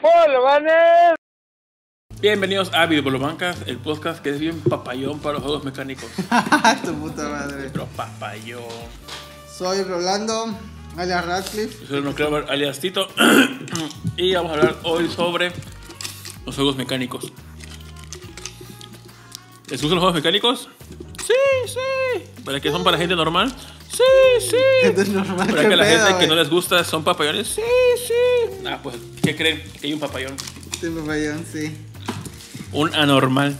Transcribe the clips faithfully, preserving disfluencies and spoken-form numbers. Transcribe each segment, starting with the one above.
¡Polvanes! Bienvenidos a Videobolobancas, el podcast que es bien papayón para los juegos mecánicos. Tu puta madre. Pero papayón. Soy Rolando, alias Radcliffe. Yo soy No Clover, alias Tito. Y vamos a hablar hoy sobre los juegos mecánicos. ¿Les gustan los juegos mecánicos? Sí, sí. ¿Para que son para gente normal? Sí, sí. Gente normal. ¿Para que la pedo, gente wey? que no les gusta son papayones? Sí, sí. Ah, pues, ¿qué creen? Que hay un papayón. Sí, papayón, sí. Un anormal.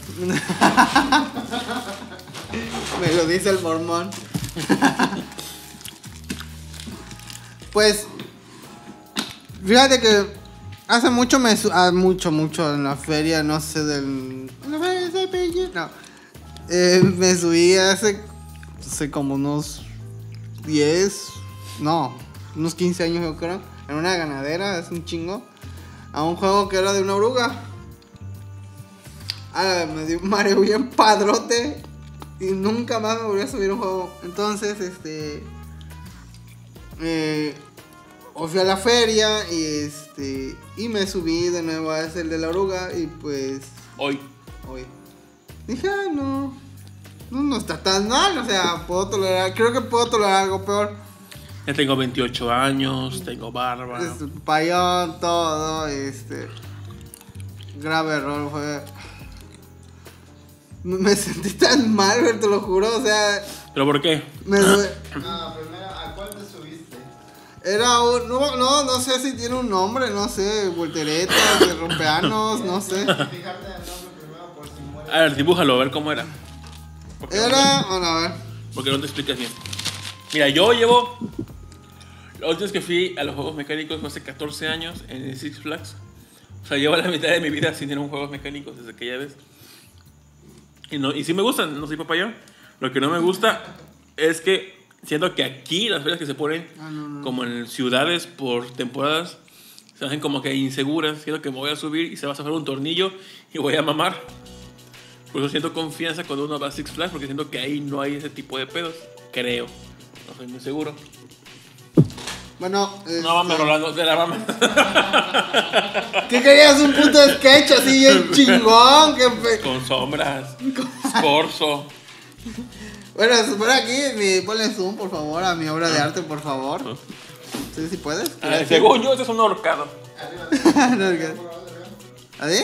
Me lo dice el mormón. Pues, fíjate que hace mucho me su ah, mucho, mucho en la feria, no sé, del... En la feria de Cepillín, no. Eh, me subí hace, hace como unos diez, no, unos quince años yo creo, en una ganadera, es un chingo, a un juego que era de una oruga. Ah, me dio un mareo bien padrote y nunca más me volví a subir un juego. Entonces, este... Eh, o fui a la feria y este y me subí de nuevo a ese el de la oruga y pues Hoy. hoy dije, ah, no, no, no está tan mal, o sea, puedo tolerar, creo que puedo tolerar algo peor. Ya tengo veintiocho años, tengo barba. Este, payón, todo, este, grave error fue. Me sentí tan mal, güey, te lo juro, o sea, ¿Pero por qué? me due- Ah, primero, ¿a cuál te subiste? Era un, no, no, no sé si tiene un nombre, no sé, volteretas, de rompeanos, no sé. Fijarte en el nombre primero por si muere. A ver, dibújalo, a ver cómo era. Porque Era, bueno, a ver. Porque no te explicas bien. Mira, yo llevo... La última vez que fui a los juegos mecánicos fue hace catorce años en el Six Flags. O sea, llevo la mitad de mi vida sin tener un juegos mecánicos desde aquella vez. Y, no, y sí me gustan, no soy papayón. Lo que no me gusta es que siento que aquí las ferias que se ponen Ah, no, no. como en ciudades por temporadas se hacen como que inseguras. Siento que me voy a subir y se va a zafar un tornillo y voy a mamar. Por eso siento confianza cuando uno va a Six Flags, porque siento que ahí no hay ese tipo de pedos. Creo. No soy muy seguro. Bueno, este, No mames, Rolando, de la mama. ¿qué querías? Un puto sketch así bien chingón. Que pe- Con sombras. Escorzo. Bueno, por aquí, mi, ponle zoom, por favor, a mi obra de arte, por favor. ¿Sí, sí puedes? Ah, según yo, este es un ahorcado. No, ¿qué? ¿Así?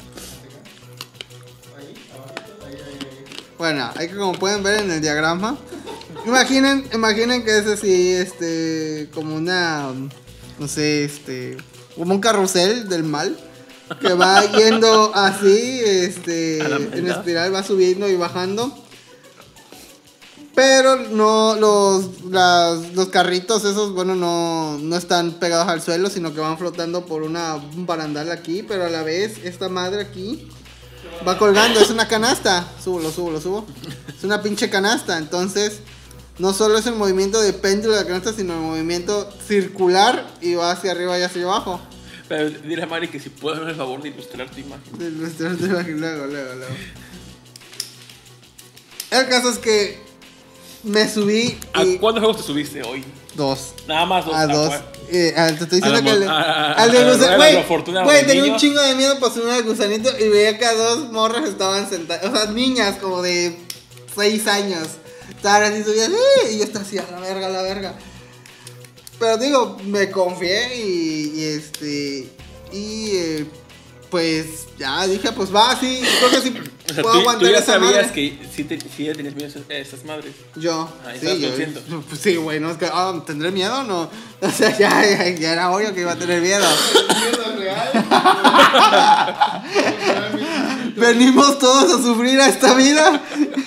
Bueno, hay que, como pueden ver en el diagrama, imaginen, imaginen que es así, este, como una, no sé, este, como un carrusel del mal, que va yendo así, este, A la en maldad. espiral, va subiendo y bajando. Pero no, los, las, los carritos esos, bueno, no, no están pegados al suelo, sino que van flotando por una, un barandal aquí, pero a la vez esta madre aquí va colgando, es una canasta. Subo, lo subo, lo subo. Es una pinche canasta, entonces no solo es el movimiento de péndulo de la canasta, sino el movimiento circular y va hacia arriba y hacia abajo. Pero dile a Mari que si puedes hacer el favor de ilustrar tu imagen. Luego, luego, luego. El caso es que me subí ¿A y... cuántos juegos te subiste hoy? Dos. Nada más dos. A dos. cuál? Eh, ah, te estoy diciendo A la que mo- le- a- a- al de a la gusa- rueda de güey, la fortuna güey, del tenía niño. un chingo de miedo para subir al gusanito y veía que a dos morras estaban sentadas, o sea, niñas como de seis años. Estaban así subidas, ¡eh! Y yo estaba así, a la verga, a la verga. Pero digo, me confié y, y este, y eh, pues ya dije, pues va, sí, creo que sí O sea, puedo tú, aguantar tú ya esa sabías madre. que sí, te, sí ya tenías miedo a esas, a esas madres. Yo, Ahí sí, estabas yo, consciente. pues sí, güey, no es que, ah, ¿tendré miedo o no? O sea, ya, ya, ya era obvio que iba a tener miedo. ¿Es real? Venimos todos a sufrir a esta vida.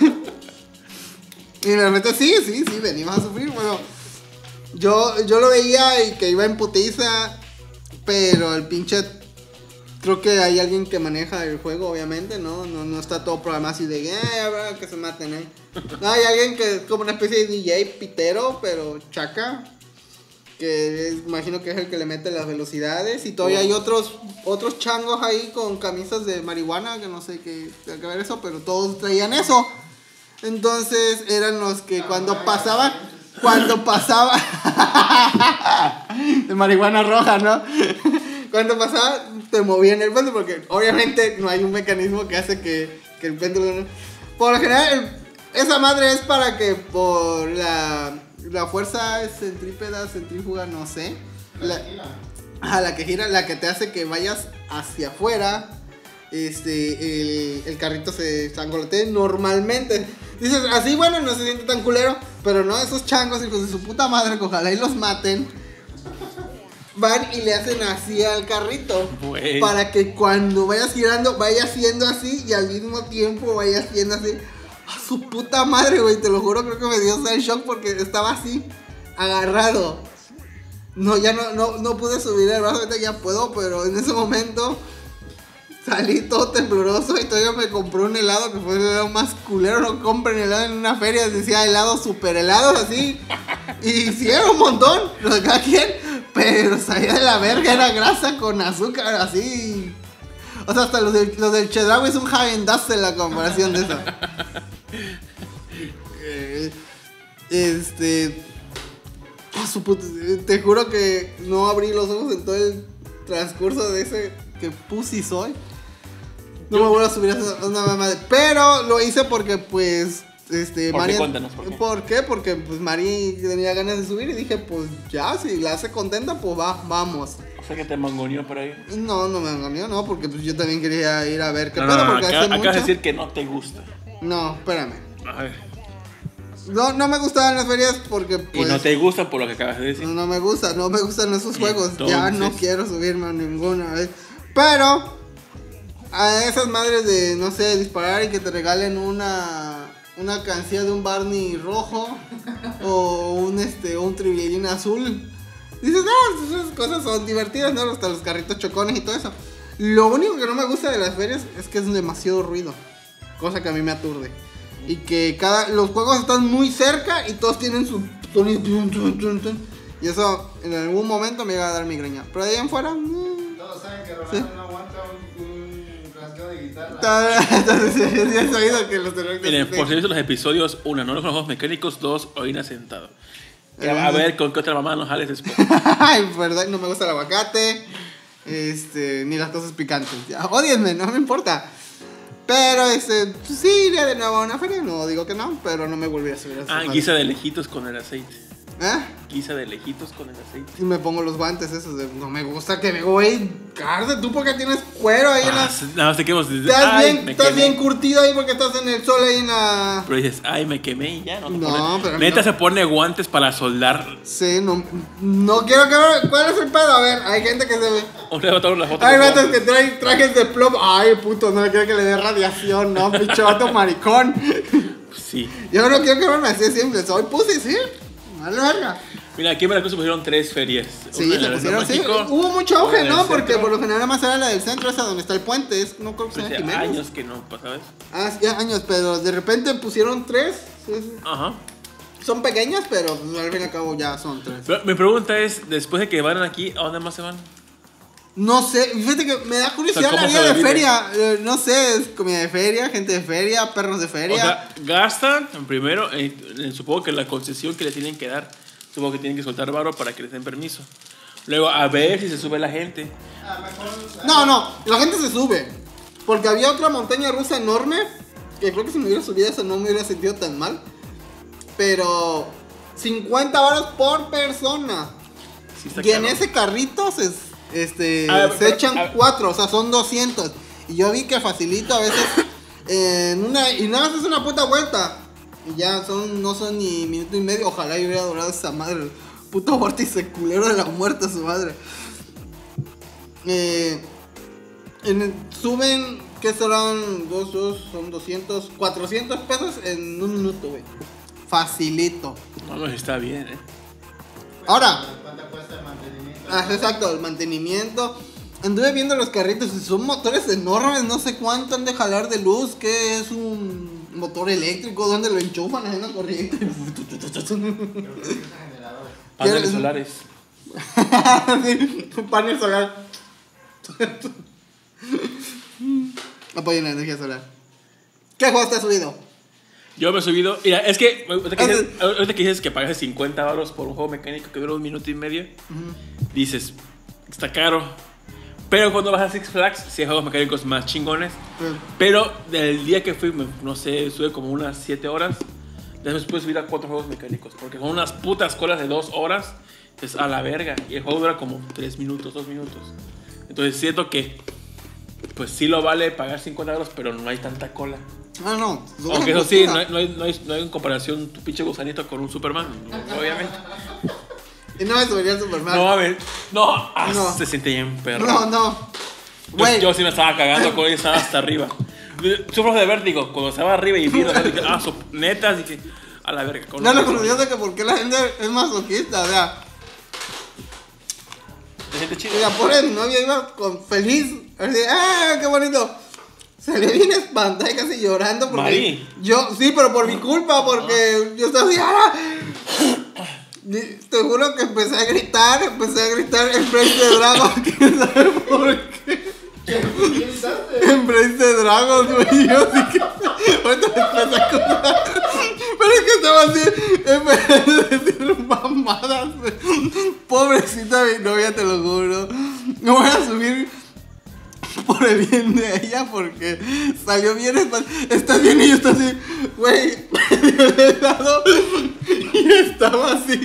Y la neta, sí, sí, sí, venimos a sufrir. Bueno, yo, yo lo veía y que iba en putiza, pero el pinche... Creo que hay alguien que maneja el juego, obviamente, ¿no? No, no está todo programado así de, eh, habrá que se maten, ¿eh? No, hay alguien que es como una especie de D J pitero, pero chaca. Que es- imagino que es el que le mete las velocidades. Y todavía hay otros otros changos ahí con camisas de marihuana, que no sé qué tiene que ver eso, pero todos traían eso. Entonces eran los que cuando pasaba, cuando pasaba de marihuana roja, ¿no? cuando pasaba, te movía en el péndulo, porque obviamente no hay un mecanismo que hace que, que el péndulo... Por lo general, el, esa madre es para que por la, la fuerza centrípeta, centrífuga, no sé. La, a la que gira, la que te hace que vayas hacia afuera, este, el, el carrito se sangolotee normalmente. Dices, así bueno, no se siente tan culero, pero no, esos changos, hijos de su puta madre, que ojalá y los maten, van y le hacen así al carrito, bueno, para que cuando vayas girando, vaya haciendo así y al mismo tiempo vaya haciendo así. A su puta madre, güey, te lo juro, creo que me dio el shock porque estaba así, agarrado. No, ya no, no, no pude subir el brazo, ahorita ya puedo, pero en ese momento salí todo tembloroso y todavía me compré un helado que fue el helado más culero. No compren helado en una feria, decía helado super helado así. Y sí, era un montón, lo de cada quien, pero salía de la verga, era grasa con azúcar, así. O sea, hasta los del, los del Chedraui es un Häagen-Dazs en la comparación de eso. eh, este... Oh, su puta, te juro que no abrí los ojos en todo el transcurso de ese que pussy soy. No me vuelvo a subir a esa una mamá de... Pero lo hice porque pues... Este, ¿Por Mari, qué? Cuéntanos, ¿por qué? ¿por qué? Porque pues Mari tenía ganas de subir y dije, pues ya, si la hace contenta, pues va, vamos. O sea que te mangoneó por ahí. No, no me engañó, no, porque pues yo también quería ir a ver qué No, pedo, no, no, porque acá, hace acá mucho... vas a decir que no te gusta. No, espérame. A ver. No, no me gustaban las ferias porque pues... Y no te gusta por lo que acabas de decir. No, no me gusta, no me gustan esos Y juegos. entonces... Ya no quiero subirme a ninguna vez. Pero a esas madres de, no sé, disparar y que te regalen una una cancilla de un Barney rojo o un este un Tribillín azul. Dices, ah, esas cosas son divertidas, ¿no? Hasta los carritos chocones y todo eso. Lo único que no me gusta de las ferias es que es demasiado ruido. Cosa que a mí me aturde. Y que cada los juegos están muy cerca y todos tienen su sonido. Y eso en algún momento me iba a dar migraña. Pero de ahí en fuera... Mmm. Todos saben que Rolando Sí. no aguanta un, un rasgado de guitarra. Entonces, ya he sabido que los terroristas... Miren, por si los episodios, uno, no los juegos mecánicos, dos, Oina sentado. A ver con qué otra mamá nos jales después. Ay, verdad, no me gusta el aguacate. Este, ni las cosas picantes. Ya, ódienme, no me importa. Pero, este, pues, sí, iría de nuevo a una feria. No digo que no, pero no me volví a subir a esa Ah, feria. guisa de lejitos con el aceite. ¿Eh? Guisa de lejitos con el aceite. Y me pongo los guantes esos de... No me gusta que me güey. Carde, tú porque tienes cuero ahí en la... Ah, nada más te quedamos. Estás, Ay, bien, me estás quemé. bien curtido ahí porque estás en el sol ahí en la... Pero dices, ay, me quemé y ya. No, te No, pone- pero Neta no. se pone guantes para soldar. Sí, no, no quiero que me... ¿Cuál es el pedo? A ver, hay gente que se ve... Un levantar la foto. Hay por favor. ratos que traen trajes de plomo. Ay, puto, no quiero que le dé radiación, no, pinche vato maricón. Sí. Yo no quiero que me así de simple, soy pussy, sí. Vale, verga. Mira, aquí en Veracruz se pusieron tres ferias. Sí, Una en se el pusieron, sí. México, Hubo mucho una auge, en el ¿no? Porque centro. por lo general más era la del centro, esa donde está el puente. Es, no creo que sea Hace Jiménez. años que no pasaba eso. Ah, sí, años, pero de repente pusieron tres. Sí, sí. Ajá. Son pequeñas, pero pues, al fin y al cabo ya son tres. Pero mi pregunta es, después de que van aquí, ¿a dónde más se van? No sé, fíjate que me da curiosidad O sea, la ¿cómo vida de sobreviven? feria. Eh, no sé, es comida de feria, gente de feria, perros de feria. O sea, gastan primero, eh, eh, supongo que la concesión que le tienen que dar, supongo que tienen que soltar varo para que les den permiso. Luego, a ver si se sube la gente. Ah, mejor. No, no, la gente se sube. Porque había otra montaña rusa enorme. Que creo que si me hubiera subido eso no me hubiera sentido tan mal. Pero cincuenta varos por persona. Sí está Y en caro. ese carrito se, este, A ver, se pero, echan a ver. cuatro, o sea, son doscientos. Y yo vi que facilito a veces en una, y nada más es una puta vuelta. Y ya son, no son ni minuto y medio. Ojalá yo hubiera durado esa madre. El puto vórtice culero de la muerte, su madre. Eh, en- suben, ¿qué serán? Dos, dos, son doscientos, cuatrocientos pesos en un minuto, güey. Facilito. Vamos, está bien, ¿eh? Ahora, ¿Cuánto cuesta el mantenimiento? ah, exacto, el mantenimiento. Anduve viendo los carritos y son motores enormes, no sé cuánto han de jalar de luz, que es un motor eléctrico, donde lo enchufan en una corriente. Creo que es un generador. Paneles ¿Quieres? solares. Sí, un panel solar. Apoyen la energía solar. ¿Qué juego te has subido? Yo me he subido. Mira, es que ahorita que, dices, ahorita que dices que pagas cincuenta baros por un juego mecánico que dura un minuto y medio, dices, está caro. Pero cuando vas a Six Flags, sí hay juegos mecánicos más chingones. Sí. Pero del día que fui, me- no sé, estuve como unas siete horas. Después pude subir a cuatro juegos mecánicos. Porque son unas putas colas de dos horas. Es a la verga. Y el juego dura como tres minutos, dos minutos. Entonces siento que, pues sí lo vale pagar cincuenta euros, pero no hay tanta cola. Ah, no. Aunque eso sí, no hay, no hay, no hay, no hay en comparación tu pinche gusanito con un Superman, obviamente. Y no me subiría al Superman. No, a ver, no, ah, No. se siente bien perro. no. no. Yo, Güey, yo sí me estaba cagando cuando estaba hasta arriba. Sufro de vértigo, cuando estaba arriba y vi, dije, ah, so, neta, dije, a la verga. con no una- lo conocí de que por qué la gente es masoquista, o sea. Se siente chido. Mira, pobre mi novia iba con feliz. Así, ¡ah, qué bonito! Salió bien espantada y casi llorando porque. Mari. Yo, sí, pero por mi culpa, porque yo estaba así, ¡ah! Y te juro que empecé a gritar, empecé a gritar en Brace de Dragon, quién sabe por qué. ¿Quién gritaste? En Brace de Dragon, güey, yo sí que. Ahorita me empecé a acordar. Pero es que estaba así, en vez de decir mamadas, güey. Pobrecita mi novia, te lo juro. No voy a subir por el bien de ella porque salió bien. espan- Estás bien y yo estaba así, güey, de lado y estaba así.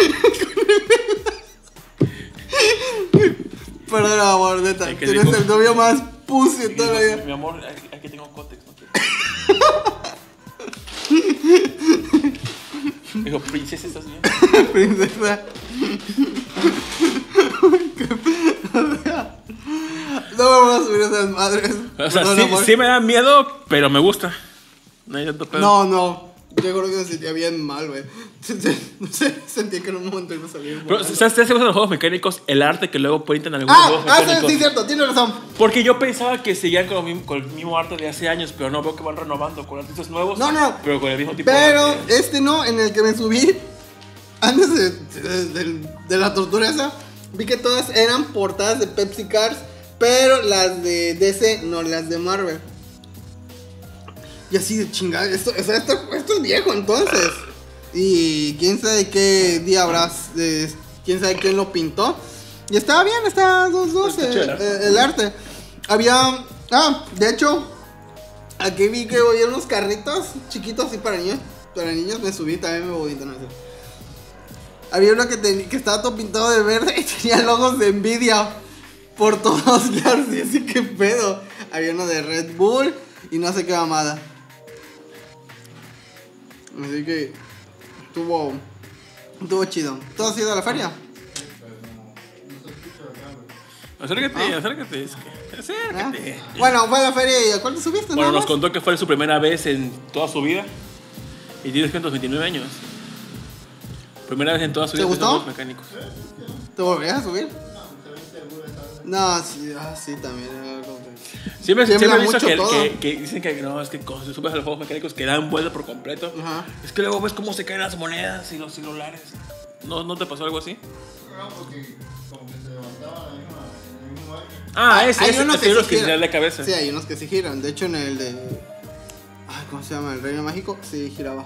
Perdón, amor, neta. Ay, que Tienes dijo- el novio más pussy de toda la vida. Mi amor, aquí, aquí tengo cótex, no quiero. Dijo, princesa, ¿estás bien? Princesa. No me voy a subir a esas madres. O sea, Perdón, sí, amor. sí me da miedo, pero me gusta. No hay tanto pedo. No, no. Yo creo que me sentía bien mal, güey. No sé, sentía que en un momento iba a salir. Pero, volando. ¿sabes? ¿Te hacen los juegos mecánicos? El arte que luego ponen en algunos Ah, juegos ah, sí, mecánicos. sí, cierto, tienes razón. Porque yo pensaba que seguían con, lo mismo, con el mismo arte de hace años, pero no veo que van renovando con artistas nuevos. No, no. Pero con el mismo tipo Pero de arte. este no, en el que me subí, antes de, de, de- de la tortura esa, vi que todas eran portadas de Pepsi Cars, pero las de D C, no las de Marvel. Y así de chingada, esto, o sea, esto, esto es viejo entonces. Y quién sabe qué día habrás, de, quién sabe quién lo pintó. Y estaba bien, estaba dos dos Está chido el eh, arte. eh, el arte. Había, ah, de hecho, aquí vi que había unos carritos chiquitos así para niños. Para niños me subí, también me voy a no sé. Había uno que, ten- que estaba todo pintado de verde y tenía logos de Nvidia por todos lados. Y así que pedo. Había uno de Red Bull y no sé qué mamada. Así que estuvo, estuvo chido. ¿Tú has ido a la feria? Acércate, acércate. Es que, ¿Ah? acércate. Bueno, fue a la feria y ¿a cuánto subiste? Bueno, nada nos más? contó que fue su primera vez en toda su vida. Y tiene ciento veintinueve años. Primera vez en toda su ¿Te vida. gustó? haciendo juegos mecánicos. ¿Te volverías a subir? No, sí, ah, sí, también. era como que- Siempre, Tiembla siempre he visto mucho que, todo. que, que dicen que no, es que cuando se subes a los juegos mecánicos que dan vuelta por completo. Ajá. Es que luego ves cómo se caen las monedas y los celulares. ¿No, ¿no te pasó algo así? No, porque como que se levantaba la misma, el mismo aire. Ah, ese, Hay ese, unos ese que es sí los que giran. se dan de cabeza. Sí, hay unos que sí giran. De hecho, en el de. Ay, ¿cómo se llama? El Reino Mágico, sí giraba.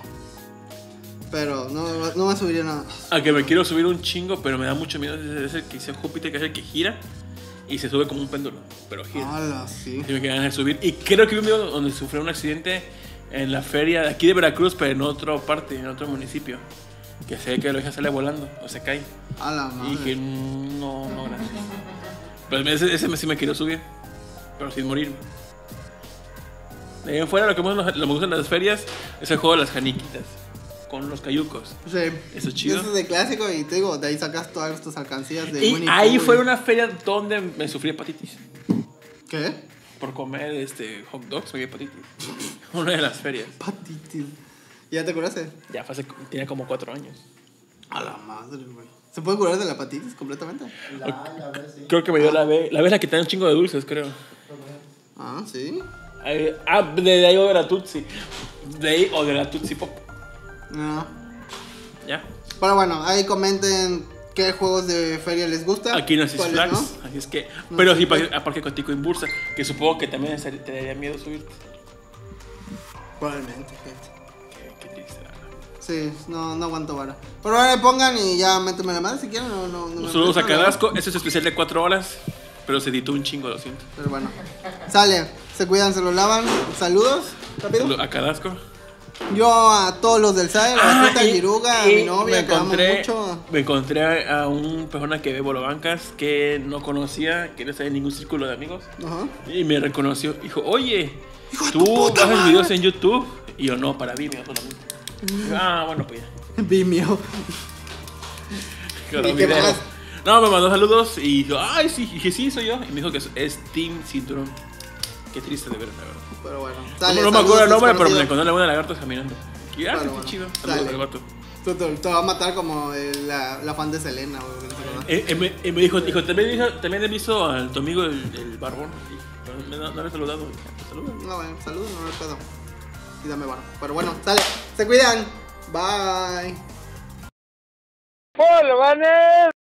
Pero no, no me subiría nada. A que me quiero subir un chingo, pero me da mucho miedo. Es el que dice Júpiter, que es el que gira y se sube como un péndulo, pero gira. Hala, sí. Y me quedan subir. Y creo que vi un video donde sufrió un accidente en la feria de aquí de Veracruz, pero en otra parte, en otro municipio. Que se ve que lo deja sale volando o se cae. A la Y dije, madre. "Mm, no, no, gracias. Pero ese, ese sí me quiero subir, pero sin morirme. De ahí en fuera, lo que más nos- lo que me gusta en las ferias es el juego de las janiquitas. Con los cayucos. Sí. Eso es chido. Eso es de clásico y te digo, de ahí sacas todas tus alcancías de Y Winnie ahí Pooh fue y- una feria donde me sufrí hepatitis. ¿Qué? Por comer este, hot dogs, me dio hepatitis. Una de las ferias. Patitis. ¿Ya te curaste? Ya fue hace, tenía como cuatro años. A la madre, güey. ¿Se puede curar de la hepatitis completamente? La A, la B, sí. Creo que me dio la B. La B es la que te da un chingo de dulces, creo. Ah, sí. Ahí- ah, de ahí o de la Tutsi. De ahí o de la Tutsi Pop. No. ¿Ya? Pero bueno, ahí comenten qué juegos de feria les gusta. Aquí no es Six cuáles Flags. no. Así es que. No Pero sé sí, qué. pa- Parque Contigo en Bursa. Que supongo que también se- te daría miedo subirte. Probablemente, gente. Qué, qué triste, la verdad. Sí, no, no aguanto vara. Pero ahora le pongan y ya méteme la madre si quieren. No, no, no me Saludos a molesta, Carrasco. Este es especial de cuatro horas. Pero se editó un chingo, lo siento. Pero bueno. Sale, se cuidan, se lo lavan. Saludos, rápido. A Cadasco. Yo a todos los del S A E, a la puta Giruga, a mi novia, me que amo encontré, mucho. me encontré a una persona que ve Bolobancas que no conocía, que no estaba en ningún círculo de amigos. Ajá. Y me reconoció. Dijo, oye, Hijo de ¿tú tu puta haces madre. videos en YouTube? Y yo, no, para Vimeo solamente. Mm. Ah, bueno, pues ya. Vimeo. Claro, ¿Y qué video. más? No, me mandó saludos y dijo, ay, sí, y dije, sí, soy yo. Y me dijo que es, es Team Cinturón. Qué triste de ver, la verdad. Pero bueno, No, sale. no me acuerdo el nombre, pero me desconocido. encontré la buena lagartos caminando. Y ah, Pero qué bueno, chido. Saludos dale. al gato. Te, te- te va a matar como el- la, la fan de Selena, güey. que no se acuerda. Eh, eh, me, eh, me dijo, dijo, también, dijo, también he visto a tu amigo el, el barbón. Y, pero me, no, no le he saludado. Te saludo. No, bueno, saludos, no me pedo. Y dame varo. Pero bueno, sale. Se cuidan. Bye. ¡Hola, manes!